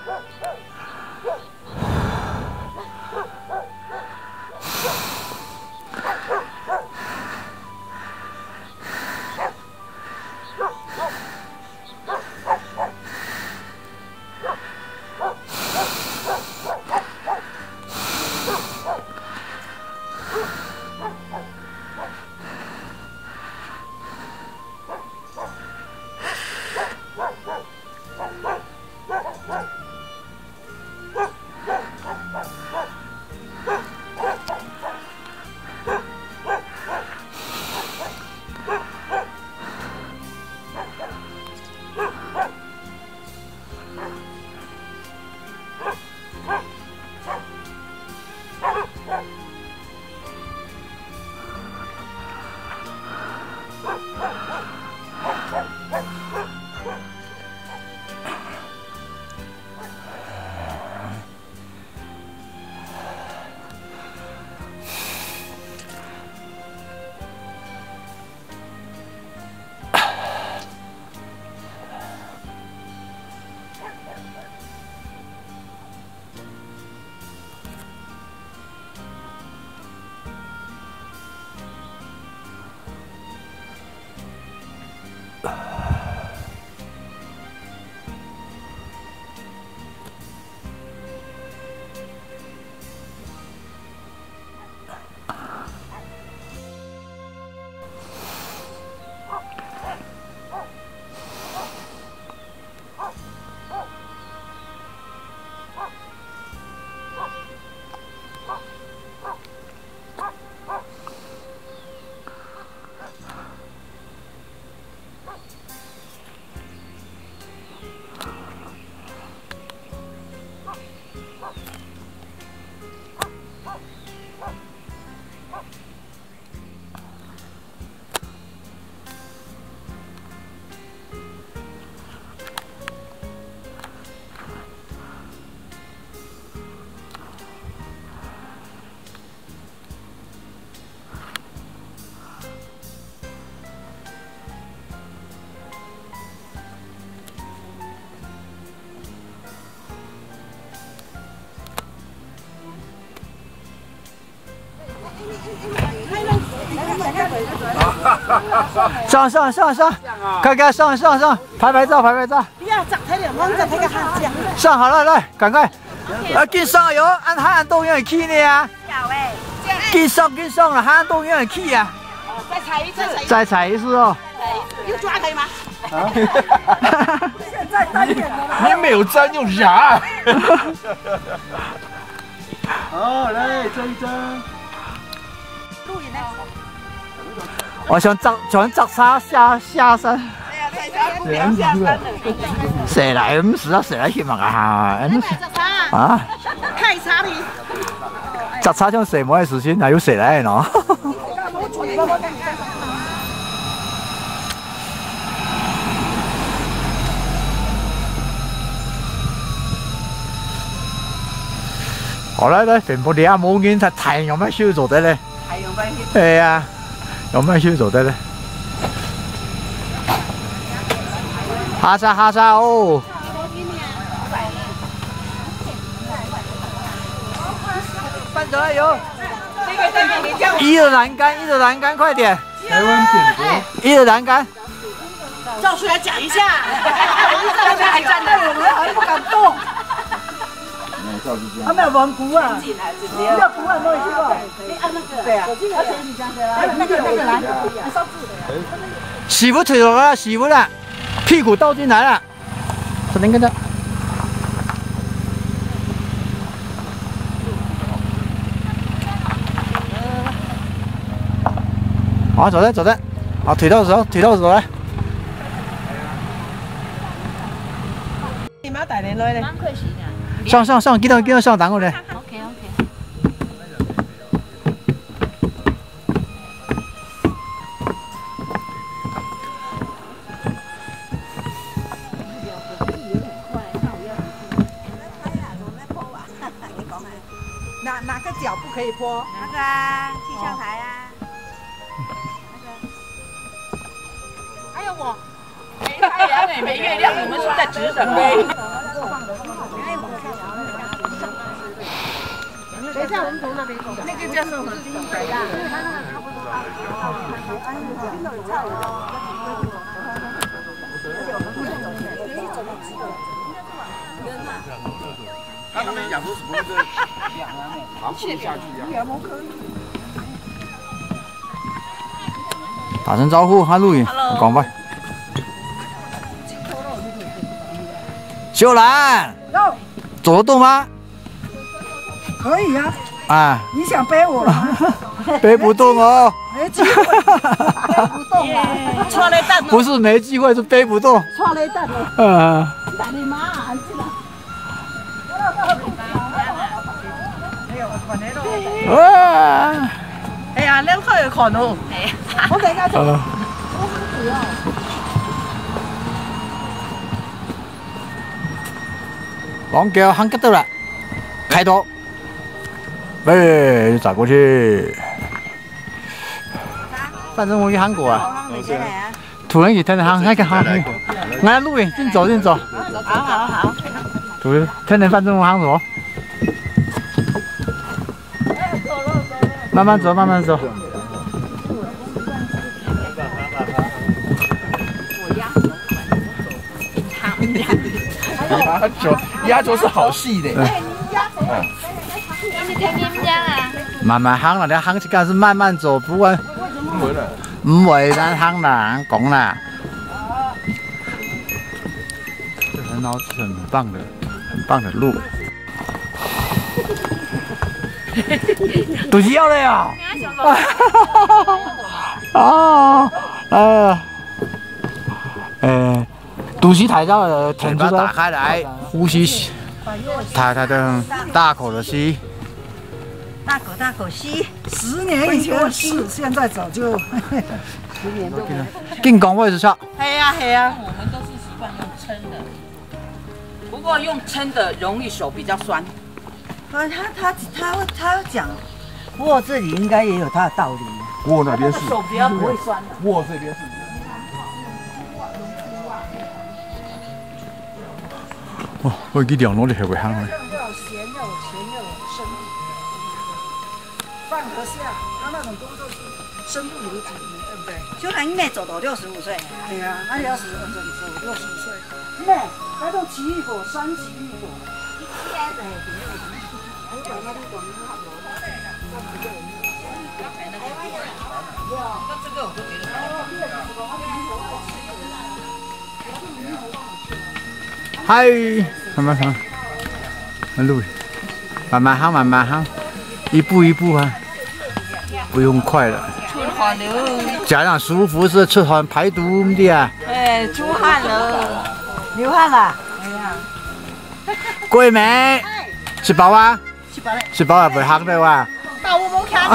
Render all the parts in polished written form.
上，快上，拍照。 不要长太两望着那个汉江。 上好了，来，赶快，紧上哟，按海岸动物园去呢啊！紧上了，海岸动物园去啊！ 再踩一次， 再踩一次哦。 又抓可以吗？ 现在单眼了。 你没有沾又啥？ 好，来这一张。 录影呢？ 我想砸沙下山。蛇来咁時啊，蛇來血嘛啊！啊！ 太差了。 砸沙像蛇冇嘅事情，係要蛇嚟喏。好啦，來全部你阿冇見太陽咩需要做得咧？太陽咩？係啊，有咩需要做得咧？哈沙哦！搬走了有。一的栏杆，快点！ 台湾点播。 一的栏杆。 赵出来讲一下，大家还站在我们好像不敢动。他们有玩鼓啊，要鼓啊，摸一下吧。对啊，而且你讲的啦，那个来，你烧字的。 洗不腿了，洗不了。屁股倒进来了，可能跟着。好，走的，好，腿到手来。 你妈带你来嘞？ 上，記得上等我哋。 OK。哪个脚不可以泼？ 那个啊，气象台啊。 还有我，没太阳也没月亮，你们是在指什么？ 等一下，我们从那边走。那个叫什么？ 他们讲说什么这爬不下去呀？ 打声招呼，哈录影，广播。秀兰，走得动吗？ 可以啊。 啊， 你想背我吗？ 背不动哦。 没机会，背不动啊！错了蛋， 不是没机会，是背不动。 错了蛋了。打你妈！ 哇！ 哎呀，兩開看到，我等下做。 王哥喊 get 到了，开头，喂，转过去。反正我去韩国啊，突然去天天喊，那个喊，俺录影，进走进走。 好。 突然天天反正我喊我。慢慢走，慢慢走。 压轴是好戏的。 慢慢行啦，你行起干是慢慢走，不会。唔会，咱行啦，咱讲啦。这很好，很棒的路。都要了呀！肚脐抬到了，嘴巴打开来，呼吸，他的大口的吸， 大口吸。10年以前的事，现在早就10年都没。 进讲位置上。 系啊。 我们都是习惯用撑的，不过用撑的容易手比较酸。 他讲，握这里应该也有他的道理。 握那边是， 手比较不会酸的。 握这边是。 哦，我去两楼的还会喊嘞。 要有咸，要有甜，要有深度。放得下，他那种工作是深度有几年，对不对？ 秀兰应该走到65岁。 对呀，他也要60岁。对，那种奇异果，山奇异果。 嗨，慢慢，路，慢慢行，一步一步啊，不用快了。 出汗了。 家长舒服是出汗排毒的啊。 哎，出汗了。 流汗了。 桂梅，吃饱啊？吃饱了不行的哇。 到我冇看。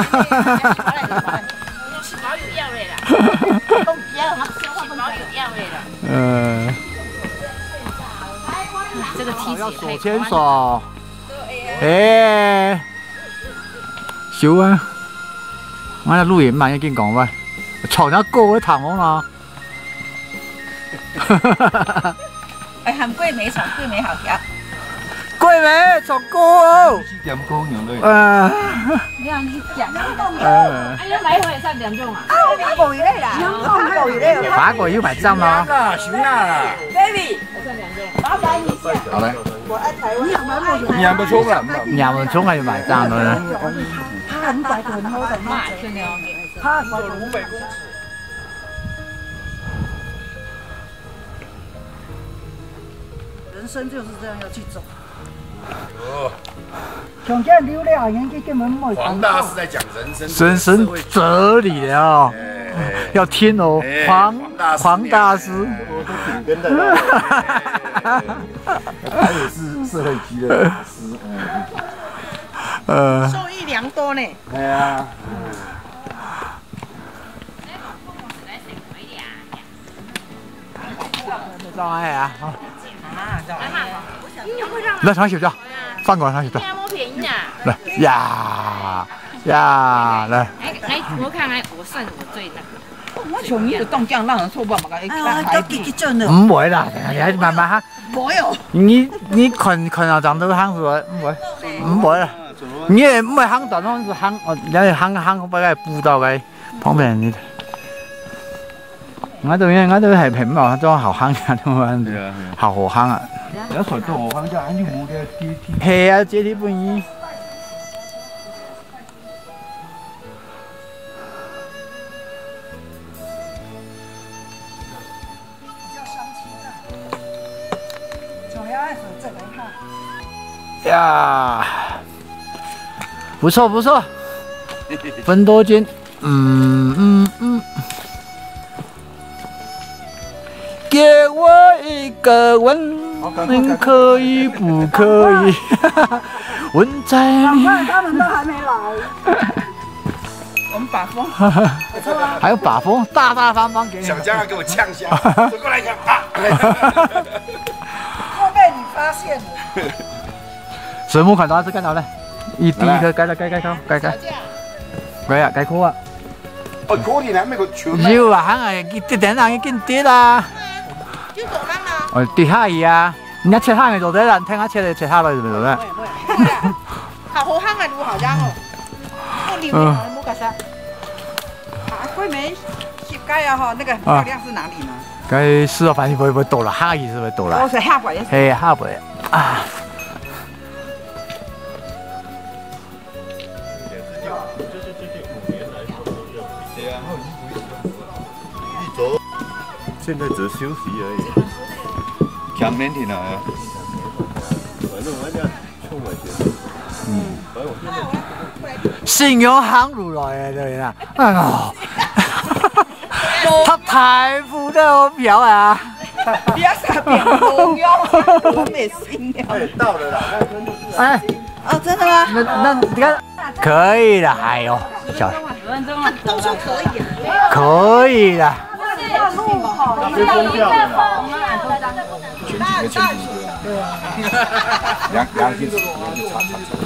吃饱有药味了。吃饱有药味了。这个梯子要手牵手。哎，小啊！我那路也慢一点讲喂，床上高一躺我啦。 哎，喊桂梅床，桂梅好跳。 桂梅床高哦。 7點高樣類。 你讓你講。哎呀，買回3點鐘啊？ 法國魚嚟啦， 法國要買帳嗎？ 行啦。 Baby， 麻煩你下。 好嘞。 我愛台灣。 你還不錯啦。 nhà mình xuống hay買帳rồi。 他500個很多的嘛。他500公尺。人生就是这样要去走。从这溜了，人家根本没。 黄大是在讲人生哲理的哦，要听哦，黄大师。 真的。他也是社会局的老师。 受益良多呢。 哎呀。 上来啊！来上睡觉，饭馆上睡觉。来呀，来。 我看我算我最那个。 我从一个冻酱让人错不嘛个， 都结咗呢。 唔會啦，慢慢行， 冇有。 你看下长都行出来，唔会啦。你也唔系行短，是行你行把佢補到佢旁邊你。我度係平嘛，都好行嘅，都好好行啊。 有水都好行，就喺冇嘅啲。 係啊，這啲本意。呀，不错不错，分多金，给我一个吻，可以不可以？吻在你。 他们都还没来。 我们把风。 还有把风，大方方给你。 小江要给我呛下，走过来看啊！ 又被你发现了。 水母看到是干到咧，第一個計啦，計啊，計好啊！ 哦，嗰年係咩個全？ 要啊，肯係啲頂硬已經跌啦。 就走啦嘛。 哦，跌下去啊！人家切下嘅做得啦，聽下切嚟切下來就咪做咧。 好好行啊，路好像哦。那里面冇個啥？啊，桂梅膝蓋啊哈，那個很漂亮是哪裡呢？ 佢是啊，反正會倒啦，下去是會倒啦。 我是下邊。 係下邊啊。 現在只休息而已，強面挺啊。反正我哋充埋錢。 信用行路來嘅對啦，哎呀，他太富得我表啊！ 不要傻變朋友，我沒信用。 哎，到了啦，那真就是。 哎， 哦，真的嗎？ 那你看，可以的，哎呦，小， 都說可以。 可以的。 被封掉了啦。前幾個，對啊。兩斤差。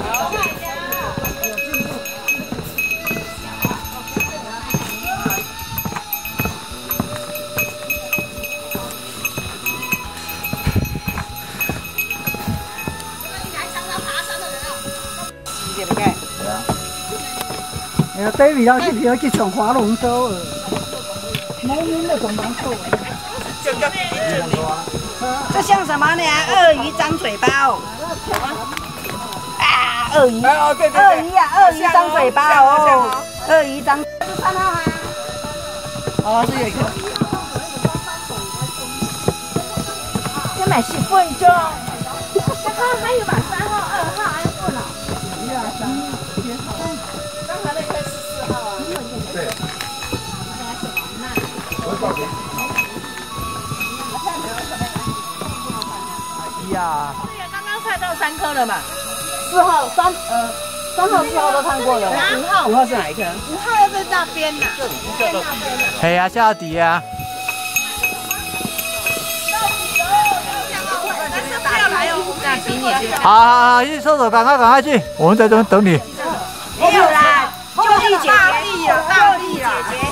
哎呀，David 要去闖划龍舟啊！農民那種難受。 這像什麼呢？鱷魚張嘴巴哦。啊，鱷魚。哦，對。鱷魚啊，鱷魚張嘴巴哦。鱷魚張。3號啊。哦，是有一個。要買10份就。還有把3號、2號還有份哦。剛才那塊是4號啊。 對。 呀， 刚刚看到3顆了嘛 4號、3號、4號都看過了。5號是哪一顆？5號要在那邊呢。 係啊，下底啊。好，去厕所，赶快去，我们在这边等你。 沒有啦，就地姐姐，大力姐姐。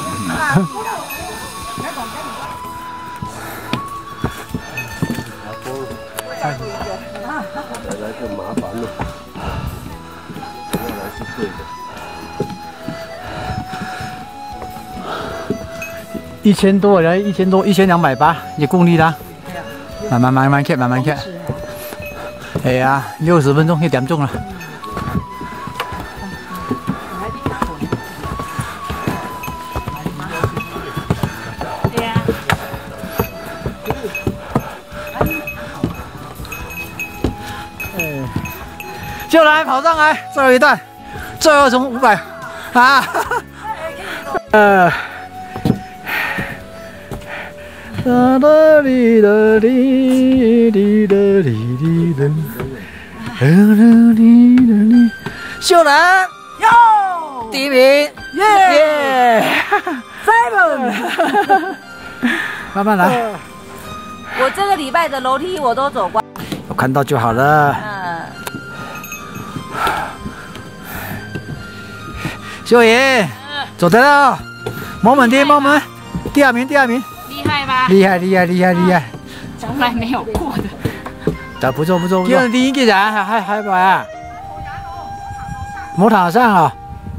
来就麻烦了，原来是对的。 1000多人，1000多，1280一公里啦。慢慢看，慢慢看。哎呀，60分鐘1點鐘啦。就来跑上来，最后一段，最后从500啊，哒哒哩哒哩哩哒哩哩哒，哒哩哩哩，秀兰哟，第1名，耶，7，慢慢来。 我这个礼拜的楼梯我都走过。 有看到就好了。秀妍，走得了，冇問題，冇問題，第2名， 厲害吧？ 厲害， 從來沒有過的。 但不错不错不错。叫你既然还摆啊？摩塔上啊？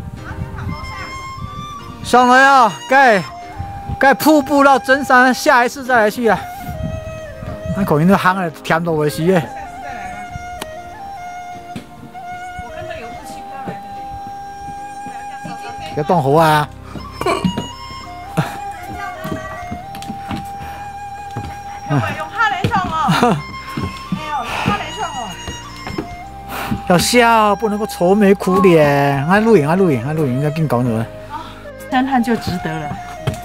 上来啊！该瀑布到真山，下一次再来去啊。那口音都夯了，甜到尾死耶！ 我看到有雾气飘来的。 要动火啊！ 用哈雷床哦。哎呦，哈雷床哦。 要笑，不能够愁眉苦脸。按录影，应该更搞你们。 三探就值得了。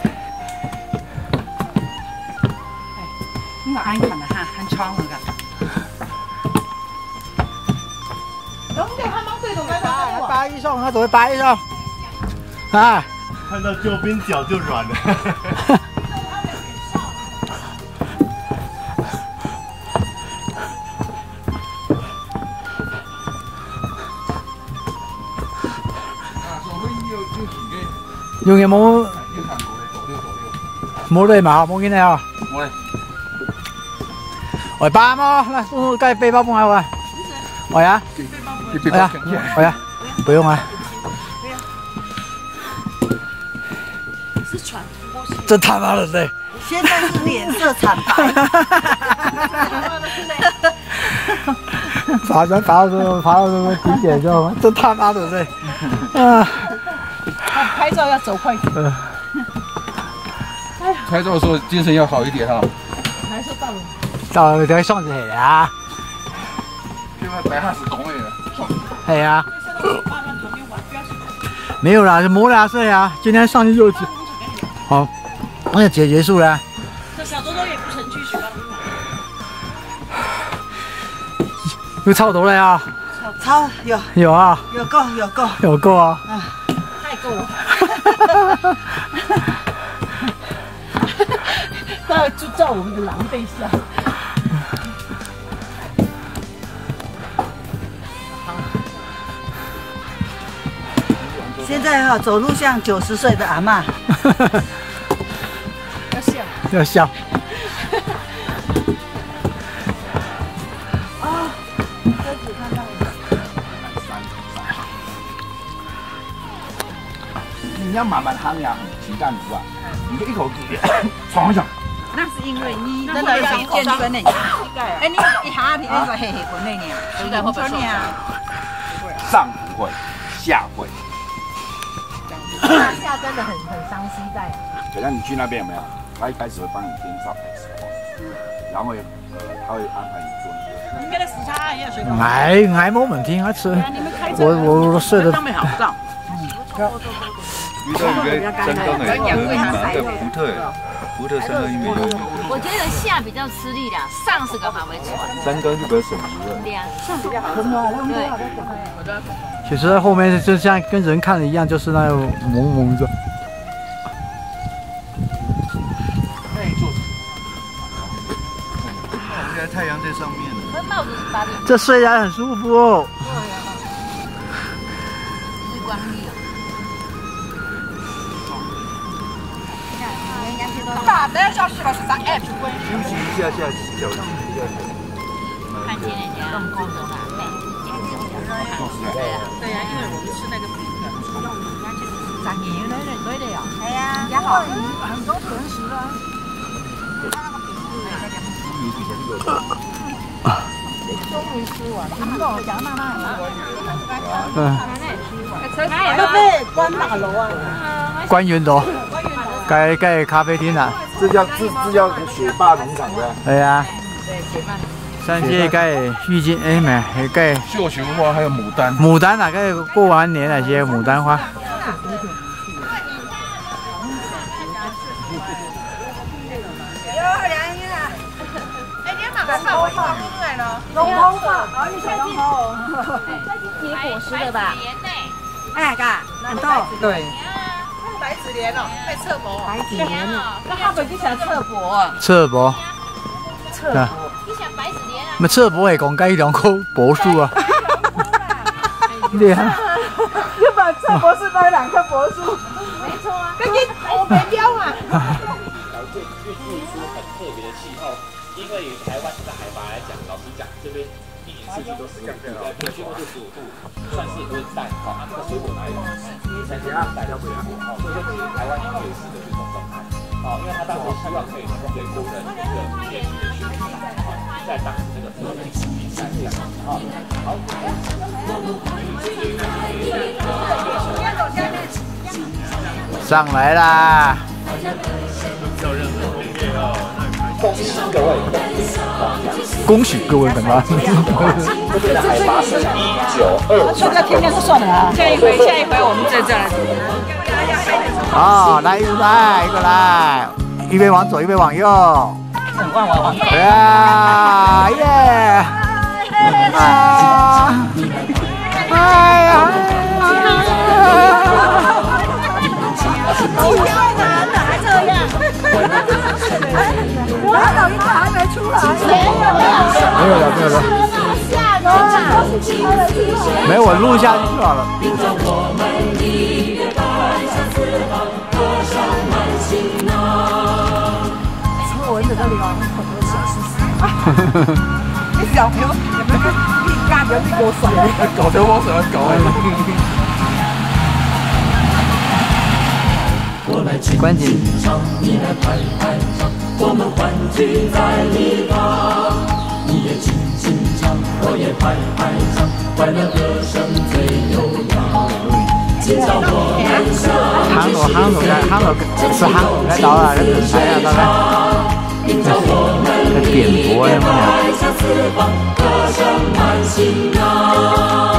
你个安看的哈，很长那个。龙姐他们最懂在哪里？ 扒一双，他只会扒一双。啊！ 看到救兵脚就软了。 用嘅冇累嘛，冇見你啊！ 冇嘞。 我包麼？來，我帶背包幫下我。我呀，我呀，我呀，不用啊。 是喘呼吸。 真他媽的累！ 现在是脸色惨白。 爬山爬到什么顶点之后，真他妈的累啊！ 拍照要走快一点。 拍照的时候精神要好一点哈。 还是到了。 到了再上去係啊！ 因為第下是講嘅。 係啊。沒有啦，就磨2歲啊！今天上去就好，那結束了。 这小多多也不成去许吧？ 有超多了呀？ 超有有啊，有夠啊！ 太够了。 那就照我们的狼狈相。 现在哈、走路像90岁的阿嬷。 要笑。 你要慢慢夯呀，鸡蛋糊啊，你就一口气闯上。 那是因为你真的要健身的，哎，你一下你那个黑黑滚那年，膝盖会不会受伤？ 上不会，下会。 下真的很伤膝盖。 等下你去那边有没有？他一开始会帮你编造 X 光，然后他会安排你做那个。 你跟他时差也有水果。 挨冇問題，我吃。我睡得。 遇到一个真正的蛮的福特深耕1.6。 我觉得下比较吃力啦，上是个马尾船。 深耕就比较省油了。 对呀， 上比较好。 对。 其实在后面就像跟人看的一样，就是那种蒙蒙的。 现在太阳在上面了。 帽子是8点。 这睡起来很舒服哦。 日光浴哦。 大的小时候是啥 app？ 休息一下下，小息一下。 看见人家用高手啦， 对呀，因为我们吃那个饼的，用人家就是长年的人对的呀。哎呀，也好，很多纯食的。他那个饼终于吃完，听到讲妈妈那被关大楼啊， 关云楼，盖咖啡厅啊。 这叫雪霸农场的。 对啊。对，雪霸。山街盖郁金，哎没，盖绣球花还有牡丹。 牡丹啊，盖过完年那些牡丹花。 龙头发，你看龙头，结果实的吧？哎，嘎，很多。 对。白子莲哦，在侧柏。 白子莲哦， 那他们就想侧柏。 侧柏。 侧柏。 你想白子莲啊？ 咪侧柏係講雞2棵柏樹啊。對啊。 日本側柏是那2棵柏樹。沒錯啊。跟你我沒標啊。 会孕育出很特别的气候。因为以台湾的海拔来讲，老实讲，这边一年四季都是15度，平均温度15度，算是温带。好，那这个水果哪里来？才是温带的水果。哦，所以说其实台湾也有试的这种状态。哦，因为他当时希望可以能够给国人一个便利的去比赛，在当时这个特定比赛这样。啊，好。 上来啦！恭喜各位本拉。 这边的海拔是192。 说到天亮就算了啊。下一回我们再来。 好，来一个来，一边往左，一边往右。往左。呀耶！啊！哎呀！ 哪这样？我老一个还没出来。 没有了。没有，我录下去好了。 我闻着这里哦，很多小事情。你小朋友有没有你干掉你给我甩？ 搞掉我甩搞关紧。 我们欢聚在一旁，你也轻轻唱，我也拍拍唱，快乐歌声最悠扬。今朝我们相聚， 韩国是韩国来到了，这是谁呀？大概在点播呀嘛。 歌声满心啊。